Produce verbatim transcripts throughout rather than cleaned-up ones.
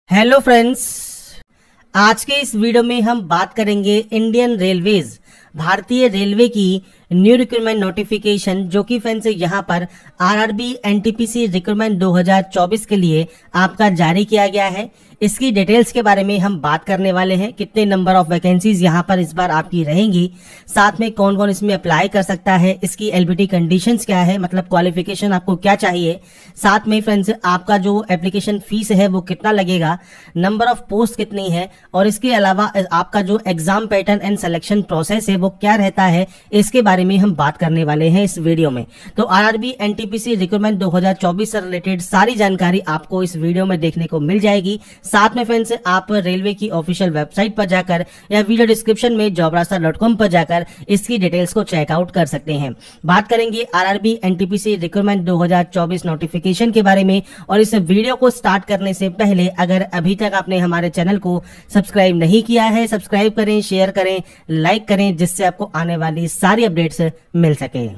Hello friends, आज के इस वीडियो में हम बात करेंगे इंडियन रेलवेज भारतीय रेलवे की न्यू रिक्रूटमेंट नोटिफिकेशन, जो कि फ्रेंड्स यहाँ पर आरआरबी एनटीपीसी रिक्रूटमेंट दो हज़ार चौबीस के लिए आपका जारी किया गया है। इसकी डिटेल्स के बारे में हम बात करने वाले हैं। कितने नंबर ऑफ वैकेंसीज यहाँ पर इस बार आपकी रहेंगी, साथ में कौन कौन इसमें अप्लाई कर सकता है, इसकी एलबीटी कंडीशंस क्या है, मतलब क्वालिफिकेशन आपको क्या चाहिए, साथ में फ्रेंड्स आपका जो एप्लीकेशन फीस है वो कितना लगेगा, नंबर ऑफ पोस्ट कितनी है, और इसके अलावा आपका जो exam pattern and selection process है वो क्या रहता है, इसके बारे में हम बात करने वाले हैं इस वीडियो में। तो आरआरबी एनटीपीसी रिक्रूटमेंट दो हज़ार चौबीस से रिलेटेड सारी जानकारी आपको इस वीडियो में देखने को मिल जाएगी। साथ में फ्रेंड्स आप रेलवे की ऑफिशियल वेबसाइट पर जाकर या वीडियो डिस्क्रिप्शन में जॉब रास्ता डॉट कॉम पर जाकर इसकी डिटेल्स को चेकआउट कर सकते हैं। बात करेंगे आरआरबी एनटीपीसी रिक्रूटमेंट दो हज़ार चौबीस नोटिफिकेशन के बारे में। और इस वीडियो को स्टार्ट करने से पहले अगर अभी तक आपने हमारे चैनल को सब्सक्राइब नहीं किया है, सब्सक्राइब करें, शेयर करें, लाइक करें, जिससे आपको आने वाली सारी अपडेट्स मिल सके।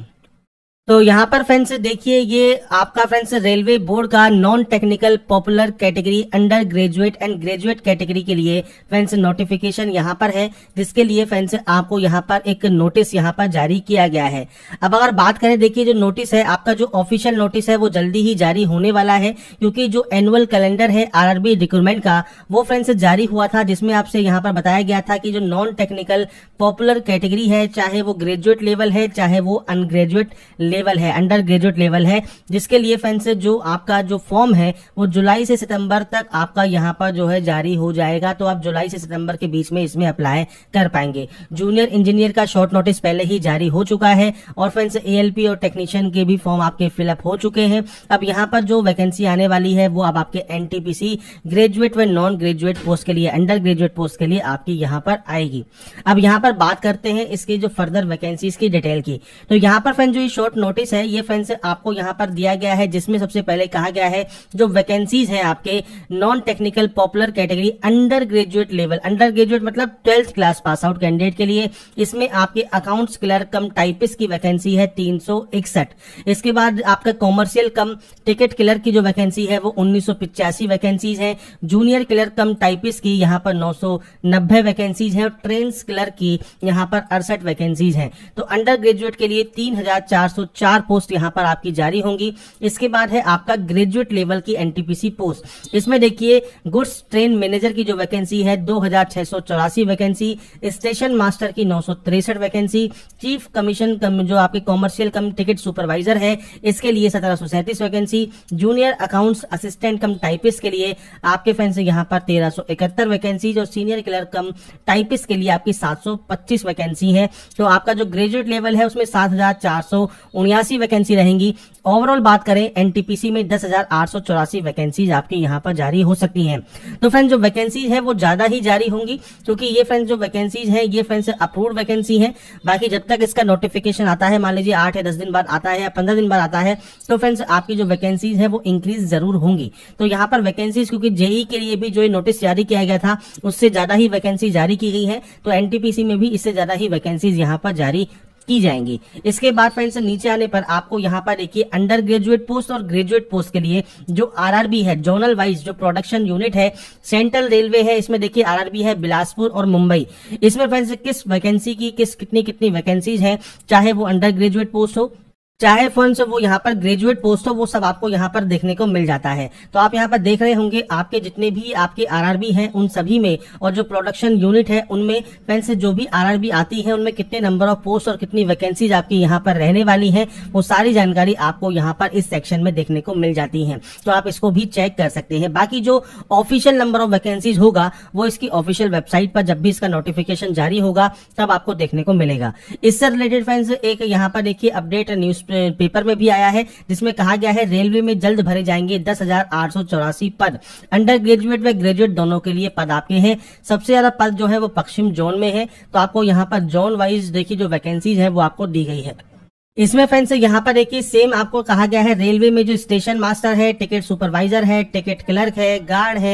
तो यहाँ पर फ्रेंड्स देखिए, ये आपका फ्रेंड्स रेलवे बोर्ड का non technical popular category under graduate and graduate category के लिए फ्रेंड्स नोटिफिकेशन यहाँ पर है, जिसके लिए फ्रेंड्स आपको यहाँ पर एक नोटिस यहाँ पर जारी किया गया है। अब अगर बात करें, देखिए जो नोटिस है, आपका जो ऑफिशियल नोटिस है वो जल्दी ही जारी होने वाला है, क्योंकि जो एनुअल कैलेंडर है आरआरबी रिक्रूटमेंट का वो फ्रेंड्स जारी हुआ था, जिसमें आपसे यहाँ पर बताया गया था कि जो नॉन टेक्निकल पॉपुलर कैटेगरी है, चाहे वो ग्रेजुएट लेवल है चाहे वो अनग्रेजुएट लेवल है, अंडर ग्रेजुएट लेवल है, जिसके लिए फ्रेंड्स जो आपका जो फॉर्म है वो जुलाई से सितंबर तक आपका यहाँ पर जो है जारी हो जाएगा। तो आप जुलाई से सितंबर के बीच में इसमें अप्लाई कर पाएंगे। जूनियर इंजीनियर का शॉर्ट नोटिस पहले ही जारी हो चुका है, और फ्रेंड्स एएलपी और टेक्नीशियन के भी फॉर्म आपके फिलअप हो चुके हैं। अब यहाँ पर जो वैकेंसी आने वाली है वो अब आपके एनटीपीसी ग्रेजुएट व नॉन ग्रेजुएट पोस्ट के लिए, अंडर ग्रेजुएट पोस्ट के लिए आपकी यहाँ पर आएगी। अब यहाँ पर बात करते हैं इसकी जो फर्दर वैकेंसीज की डिटेल की। तो यहाँ पर फ्रेंड्स जो ये शॉर्ट नोटिस है ये फ्रेंड्स आपको यहाँ पर दिया गया है, जिसमें सबसे पहले कहा गया है जो वैकेंसीज है आपके non technical popular category under graduate level, under graduate मतलब twelfth class pass out candidate के लिए, इसमें आपके अकाउंट्स क्लर्क कम टाइपिस्ट की वैकेंसी है तीन सौ इकसठ। इसके बाद आपका कॉमर्शियल कम टिकट क्लर्क की जो वैकेंसी है वो उन्नीस सौ पिचासी वैकेंसीज है। जूनियर क्लर्क कम टाइपिस्ट की यहाँ पर नौ सौ नब्बे वैकेंसीज है, और ट्रेन क्लर्क की यहाँ पर अड़सठ वैकेंसीज है। तो अंडर ग्रेजुएट के लिए तीन हजार चार सौ चार पोस्ट यहाँ पर आपकी जारी होंगी। इसके बाद है आपका ग्रेजुएट लेवल की एनटीपीसी पोस्ट। इसमें देखिए गुड्स ट्रेन मैनेजर की जो वैकेंसी है दो हजार छह सौ चौरासी वैकेंसी, स्टेशन मास्टर की नौ सौ तिरसठ वैकेंसी, चीफ कमीशन कम जो आपके कॉमर्शियल कम टिकट सुपरवाइजर है इसके लिए सत्रह सौ सैंतीस vacancy, junior accounts assistant cum typist के लिए आपके फ्रेंड्स यहाँ पर तेरह सौ इकहत्तर वैकेंसी, और सीनियर क्लर्क कम टाइपिस्ट के लिए आपकी सात सौ पच्चीस वैकेंसी है। तो आपका जो ग्रेजुएट लेवल है उसमें सात हजार चार सौ उन्यासी वैकेंसी रहेंगी। ओवरऑल बात करें एनटीपीसी में दस हजार आठ सौ चौरासी वैकेंसीज आपकी यहाँ पर जारी हो सकती हैं। तो फ्रेंड्स जो वैकेंसीज है वो ज्यादा ही जारी होंगी, क्योंकि ये फ्रेंड्स जो वैकेंसीज है ये फ्रेंड्स अप्रूव्ड वैकेंसी है। बाकी जब तक इसका नोटिफिकेशन आता है, मान लीजिए आठ या दस दिन बाद आता है या पंद्रह दिन बाद आता है, तो फ्रेंड्स आपकी जो वैकेंसीज है वो इंक्रीज जरूर होंगी। तो यहाँ पर वैकेंसीज, क्योंकि जेई के लिए भी जो नोटिस जारी किया गया था उससे ज्यादा ही वैकेंसी जारी की गई है, तो एनटीपीसी में भी इससे ज्यादा ही वैकेंसीज यहाँ पर जारी की जाएंगी। इसके बाद फ्रेंड्स नीचे आने पर आपको यहाँ पर देखिए अंडर ग्रेजुएट पोस्ट और ग्रेजुएट पोस्ट के लिए जो आरआरबी है, जोनल वाइज जो प्रोडक्शन यूनिट है, सेंट्रल रेलवे है, इसमें देखिए आरआरबी है बिलासपुर और मुंबई। इसमें फ्रेंड्स किस वैकेंसी की किस कितनी कितनी वैकेंसीज हैं, चाहे वो अंडर ग्रेजुएट पोस्ट हो चाहे फ्रेंड्स वो यहाँ पर ग्रेजुएट पोस्ट हो, वो सब आपको यहाँ पर देखने को मिल जाता है। तो आप यहाँ पर देख रहे होंगे आपके जितने भी आपके आरआरबी हैं उन सभी में, और जो प्रोडक्शन यूनिट है उनमें फ्रेंड्स जो भी आरआरबी आती है उनमें कितने नंबर ऑफ पोस्ट और कितनी वैकेंसीज आपकी यहाँ पर रहने वाली है, वो सारी जानकारी आपको यहाँ पर इस सेक्शन में देखने को मिल जाती है। तो आप इसको भी चेक कर सकते हैं। बाकी जो ऑफिशियल नंबर ऑफ वैकेंसीज होगा वो इसकी ऑफिशियल वेबसाइट पर जब भी इसका नोटिफिकेशन जारी होगा तब आपको देखने को मिलेगा। इससे रिलेटेड फ्रेंड्स एक यहाँ पर देखिए अपडेट न्यूज पेपर में भी आया है, जिसमें कहा गया है रेलवे में जल्द भरे जाएंगे दस हजार आठ सौ चौरासी पद। अंडर ग्रेजुएट व ग्रेजुएट दोनों के लिए पद आपके हैं। सबसे ज्यादा पद जो है वो पश्चिम जोन में है, तो आपको यहाँ पर जोन वाइज देखिए जो वैकेंसीज है वो आपको दी गई है। इसमें फ्रेंड्स यहाँ पर देखिए सेम आपको कहा गया है रेलवे में जो स्टेशन मास्टर है, टिकट सुपरवाइजर है, टिकट क्लर्क है, गार्ड है,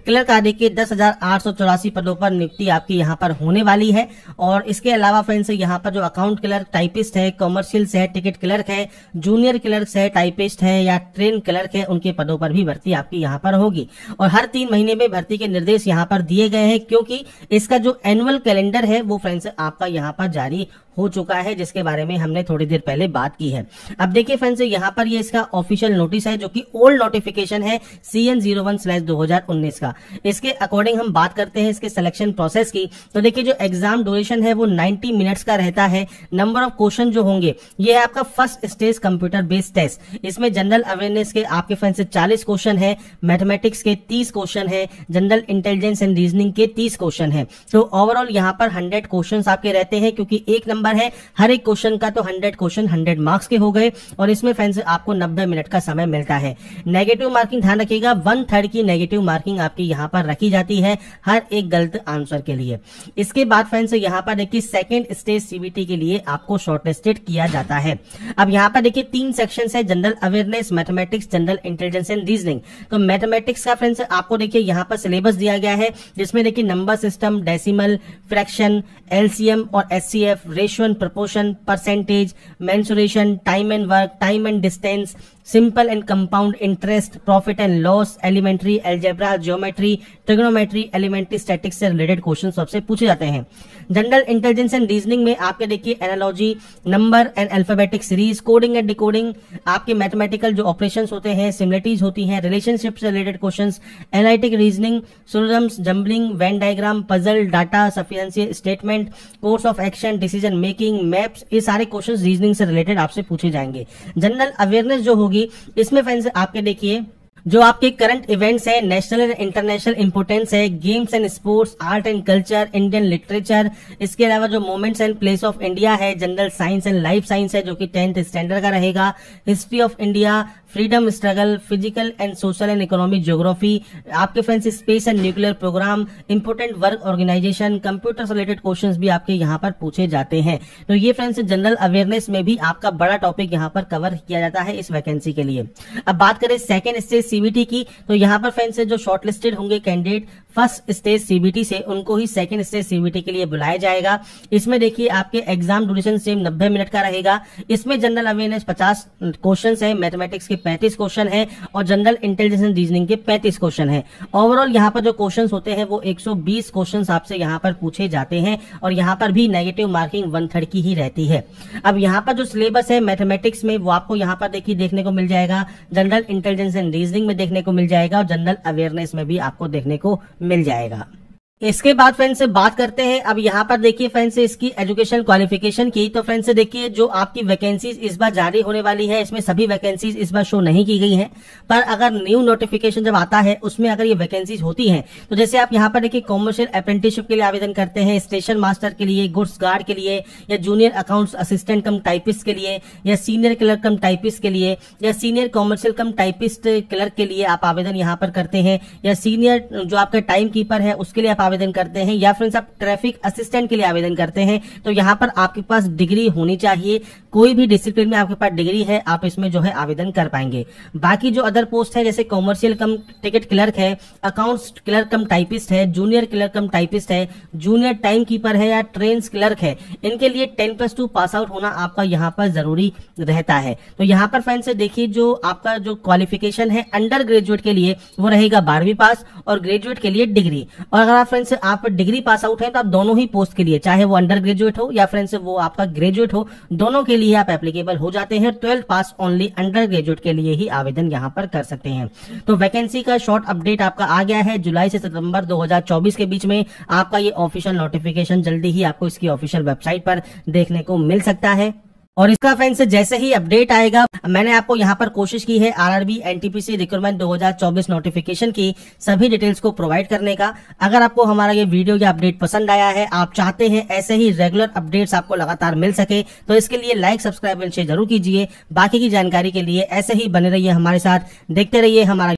क्लर्क आदि के दस हजार आठ सौ चौरासी पदों पर नियुक्ति आपकी यहाँ पर होने वाली है। और इसके अलावा फ्रेंड्स यहाँ पर जो अकाउंट क्लर्क, टाइपिस्ट है, कॉमर्शियल्स है, टिकट क्लर्क है, जूनियर क्लर्क है, टाइपिस्ट है या ट्रेन क्लर्क है, उनके पदों पर भी भर्ती आपकी यहाँ पर होगी। और हर तीन महीने में भर्ती के निर्देश यहाँ पर दिए गए हैं, क्योंकि इसका जो एनुअल कैलेंडर है वो फ्रेंड्स आपका यहाँ पर जारी हो चुका है, जिसके बारे में हमने थोड़ी देर पहले बात की है। अब देखिए फ्रेंड्स, यहाँ पर ये इसका ऑफिशियल नोटिस है जो कि ओल्ड नोटिफिकेशन है C N zero one slash दो हजार उन्नीस का। इसके अकॉर्डिंग हम बात करते हैं इसके सिलेक्शन प्रोसेस की, तो देखिए जो एग्जाम ड्यूरेशन है वो नब्बे मिनट्स का रहता है। नंबर ऑफ क्वेश्चन जो होंगे ये है आपका first stage computer based test. इसमें जनरल अवेयरनेस के आपके फ्रेंड्स चालीस क्वेश्चन है, मैथमेटिक्स के तीस क्वेश्चन है, जनरल इंटेलिजेंस एंड रीजनिंग के तीस क्वेश्चन है। तो ओवरऑल यहाँ पर हंड्रेड क्वेश्चन आपके रहते हैं, क्योंकि एक नंबर है हर एक क्वेश्चन का, तो हंड्रेड क्वेश्चन हंड्रेड मार्क्स के हो गए। और इसमें फ्रेंड्स आपको नब्बे मिनट का समय मिलता है। नेगेटिव मार्किंग ध्यान रखिएगा, वन थर्ड की नेगेटिव मार्किंग आपकी यहाँ पर रखी जाती है हर एक गलत आंसर के लिए। इसके बाद फ्रेंड्स यहाँ पर देखिए सेकंड स्टेज सीबीटी के लिए आपको शॉर्टलिस्टेड किया जाता है। अब यहाँ पर देखिए तीन सेक्शन है, general awareness, mathematics, general intelligence and reasoning. तो मैथमेटिक्स का फ्रेंड्स आपको देखिए यहाँ पर सिलेबस दिया गया है, जिसमें देखिए number system, decimal, fraction, LCM और HCF, ratio and proportion, percentage, mensuration, time and work, time and distance, simple and compound interest, profit and loss, elementary algebra, geometry, trigonometry, elementary statics से related question सबसे पूछे जाते हैं। General intelligence and reasoning में आपके देखिए analogy, number and alphabetic series, coding and decoding, आपके mathematical जो ऑपरेशंस होते हैं, सिमिलरिटीज होती हैं, रिलेशनशिप से related questions, analytic reasoning, syllogisms, jumbling, Venn diagram, puzzle, data, sufficiency statement, course of action, decision making, maps, ये सारे क्वेश्चंस रीजनिंग से रिलेटेड आपसे पूछे जाएंगे। जनरल अवेयरनेस जो होगी इसमें फ्रेंड्स आपके देखिए जो आपके करंट इवेंट्स है, नेशनल एंड इंटरनेशनल इंपोर्टेंस है, games and sports, art and culture, Indian literature, इसके अलावा जो moments and place of India है, general science and life science है जो कि टेंथ स्टैंडर्ड का रहेगा, history of India, freedom struggle, physical and social and economic geography, आपके friends space and nuclear program, important work organization, computer से related questions भी आपके यहाँ पर पूछे जाते हैं। तो ये फ्रेंड्स जनरल अवेयरनेस में भी आपका बड़ा टॉपिक यहाँ पर कवर किया जाता है इस वैकेंसी के लिए। अब बात करें सेकेंड स्टेज सीबीटी की, तो यहाँ पर फ्रेंड्स जो शॉर्टलिस्टेड होंगे कैंडिडेट फर्स्ट स्टेज सीबीटी से, उनको ही सेकंड स्टेज सीबीटी के लिए बुलाया जाएगा। इसमें देखिए आपके एग्जाम ड्यूरेशन सेम नब्बे मिनट का रहेगा। इसमें जनरल अवेयरनेस पचास क्वेश्चन है, मैथमेटिक्स के पैंतीस क्वेश्चन है और जनरल इंटेलिजेंस एंड रीजनिंग के पैंतीस क्वेश्चन है। ओवरऑल यहाँ पर जो क्वेश्चन होते हैं वो एक सौ बीस क्वेश्चन आपसे यहाँ पर पूछे जाते हैं और यहाँ पर भी नेगेटिव मार्किंग वन थर्ड की ही रहती है। अब यहाँ पर जो सिलेबस है मैथमेटिक्स में वो आपको यहाँ पर देखिए देखने को मिल जाएगा, जनरल इंटेलिजेंस एंड रीजनिंग में देखने को मिल जाएगा और जनरल अवेयरनेस में भी आपको देखने को मिल जाएगा। इसके बाद फ्रेंड्स से बात करते हैं। अब यहाँ पर देखिए फ्रेंड्स इसकी एजुकेशन क्वालिफिकेशन की, तो फ्रेंड्स देखिए जो आपकी वैकेंसीज इस बार जारी होने वाली है इसमें सभी वैकेंसीज इस बार शो नहीं की गई हैं, पर अगर न्यू नोटिफिकेशन जब आता है उसमें अगर ये वैकेंसीज होती हैं तो जैसे आप यहाँ पर देखिए कॉमर्शियल अप्रेंटिसशिप के लिए आवेदन करते हैं, स्टेशन मास्टर के लिए, गुड्स गार्ड के लिए, या junior accounts assistant cum typist के लिए, या सीनियर क्लर्क कम टाइपिस्ट के लिए, या senior commercial cum typist clerk के लिए आप आवेदन यहाँ पर करते हैं, या सीनियर जो आपका टाइम कीपर है उसके लिए आप आवेदन करते हैं, या फ्रेंड्स आप ट्रैफिक असिस्टेंट के लिए आवेदन करते हैं, तो यहाँ पर आपके पास डिग्री होनी चाहिए। कोई भी डिसिप्लिन में आपके पास डिग्री है आप इसमें जो है आवेदन कर पाएंगे। बाकी जो अदर पोस्ट है जैसे कॉमर्शियल कम टिकट क्लर्क है, अकाउंट्स क्लर्क कम टाइपिस्ट है, जूनियर क्लर्क कम टाइपिस्ट है, जूनियर टाइम कीपर है या ट्रेन क्लर्क है, इनके लिए ten plus two pass out होना आपका यहाँ पर जरूरी रहता है। तो यहाँ पर फ्रेंड्स देखिए जो आपका जो क्वालिफिकेशन है अंडर ग्रेजुएट के लिए वो रहेगा बारहवीं पास और ग्रेजुएट के लिए डिग्री। और अगर आप फ्रेंड्स आप डिग्री पास आउट है तो आप दोनों ही पोस्ट के लिए, चाहे वो अंडर ग्रेजुएट हो या फ्रेंड्स वो आपका ग्रेजुएट हो, दोनों के लिए आप एप्लीकेबल हो जाते हैं। Twelfth pass only under graduate के लिए ही आवेदन यहाँ पर कर सकते हैं। तो वैकेंसी का शॉर्ट अपडेट आपका आ गया है। जुलाई से सितंबर दो हजार चौबीस के बीच में आपका ये ऑफिशियल नोटिफिकेशन जल्दी ही आपको इसकी ऑफिशियल वेबसाइट पर देखने को मिल सकता है। और इसका फ्रेंड्स जैसे ही अपडेट आएगा, मैंने आपको यहाँ पर कोशिश की है आरआरबी एनटीपीसी रिक्रूटमेंट दो हजार चौबीस नोटिफिकेशन की सभी डिटेल्स को प्रोवाइड करने का। अगर आपको हमारा ये वीडियो या अपडेट पसंद आया है, आप चाहते हैं ऐसे ही रेगुलर अपडेट्स आपको लगातार मिल सके, तो इसके लिए लाइक सब्सक्राइब एंड शेयर जरूर कीजिए। बाकी की जानकारी के लिए ऐसे ही बने रहिए हमारे साथ, देखते रहिए हमारा